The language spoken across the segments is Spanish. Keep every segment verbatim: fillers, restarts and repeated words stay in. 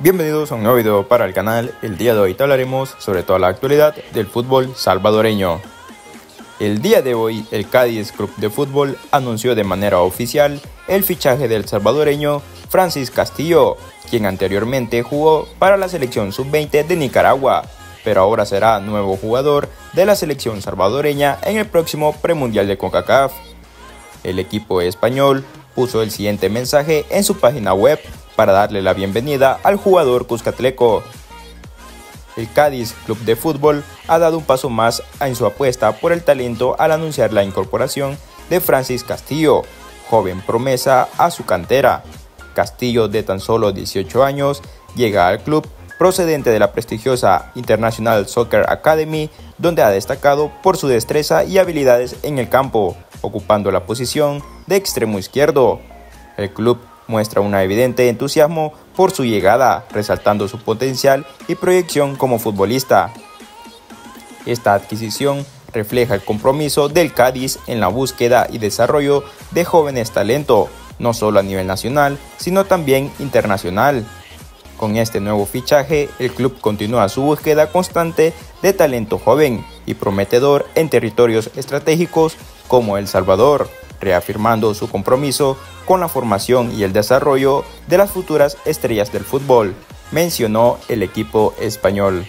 Bienvenidos a un nuevo video para el canal. El día de hoy te hablaremos sobre toda la actualidad del fútbol salvadoreño. El día de hoy, el Cádiz Club de Fútbol anunció de manera oficial el fichaje del salvadoreño Francis Castillo, quien anteriormente jugó para la selección sub veinte de Nicaragua, pero ahora será nuevo jugador de la selección salvadoreña en el próximo premundial de CONCACAF. El equipo español puso el siguiente mensaje en su página web para darle la bienvenida al jugador cuscatleco. El Cádiz Club de Fútbol ha dado un paso más en su apuesta por el talento al anunciar la incorporación de Francis Castillo, joven promesa a su cantera. Castillo, de tan solo dieciocho años, llega al club procedente de la prestigiosa International Soccer Academy, donde ha destacado por su destreza y habilidades en el campo, ocupando la posición de extremo izquierdo. El club muestra un evidente entusiasmo por su llegada, resaltando su potencial y proyección como futbolista. Esta adquisición refleja el compromiso del Cádiz en la búsqueda y desarrollo de jóvenes talentos, no solo a nivel nacional, sino también internacional. Con este nuevo fichaje, el club continúa su búsqueda constante de talento joven y prometedor en territorios estratégicos como El Salvador, reafirmando su compromiso con la formación y el desarrollo de las futuras estrellas del fútbol, mencionó el equipo español.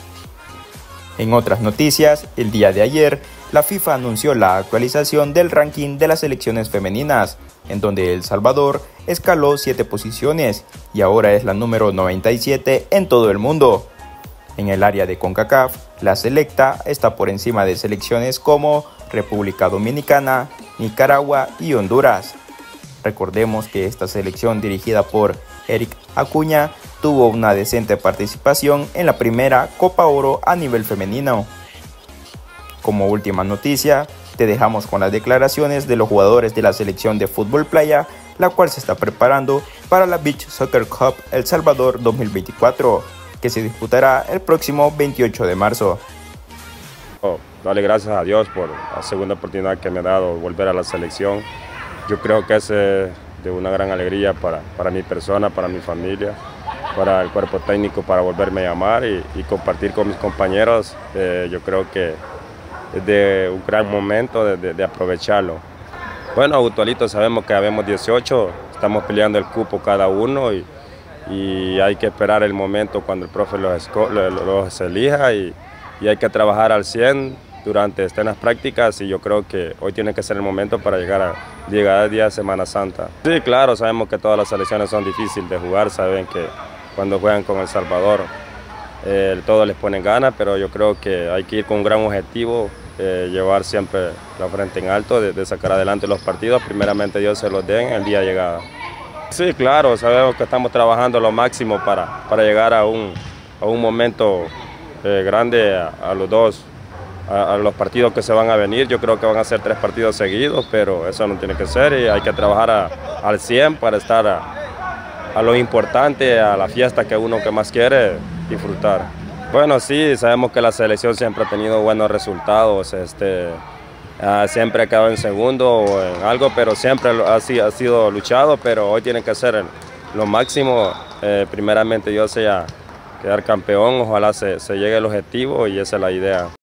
En otras noticias, el día de ayer, la FIFA anunció la actualización del ranking de las selecciones femeninas, en donde El Salvador escaló siete posiciones y ahora es la número noventa y siete en todo el mundo. En el área de CONCACAF, la selecta está por encima de selecciones como República Dominicana, Nicaragua y Honduras. Recordemos que esta selección, dirigida por Eric Acuña, tuvo una decente participación en la primera Copa Oro a nivel femenino. Como última noticia, te dejamos con las declaraciones de los jugadores de la selección de fútbol playa, la cual se está preparando para la Beach Soccer Cup El Salvador dos mil veinticuatro, que se disputará el próximo veintiocho de marzo. Oh, darle gracias a Dios por la segunda oportunidad que me ha dado volver a la selección. Yo creo que es eh, de una gran alegría para, para mi persona, para mi familia, para el cuerpo técnico, para volverme a llamar y, y compartir con mis compañeros. Eh, yo creo que es de un gran momento de, de, de aprovecharlo. Bueno, Gutualito, sabemos que habemos dieciocho, estamos peleando el cupo cada uno y, y hay que esperar el momento cuando el profe los, los, los elija y, y hay que trabajar al cien durante estas prácticas y yo creo que hoy tiene que ser el momento para llegar a llegar al día de Semana Santa. Sí, claro, sabemos que todas las selecciones son difíciles de jugar, saben que cuando juegan con El Salvador eh, todos les ponen ganas, pero yo creo que hay que ir con un gran objetivo, eh, llevar siempre la frente en alto, de, de sacar adelante los partidos, primeramente Dios se los den el día de llegada. Sí, claro, sabemos que estamos trabajando lo máximo para, para llegar a un, a un momento eh, grande a, a los dos. A, a los partidos que se van a venir. Yo creo que van a ser tres partidos seguidos, pero eso no tiene que ser y hay que trabajar a, al cien para estar a, a lo importante, a la fiesta que uno que más quiere disfrutar. Bueno, sí, sabemos que la selección siempre ha tenido buenos resultados, este, uh, siempre ha quedado en segundo o en algo, pero siempre ha, ha sido luchado, pero hoy tiene que ser lo máximo, eh, primeramente yo sea quedar campeón, ojalá se, se llegue al objetivo y esa es la idea.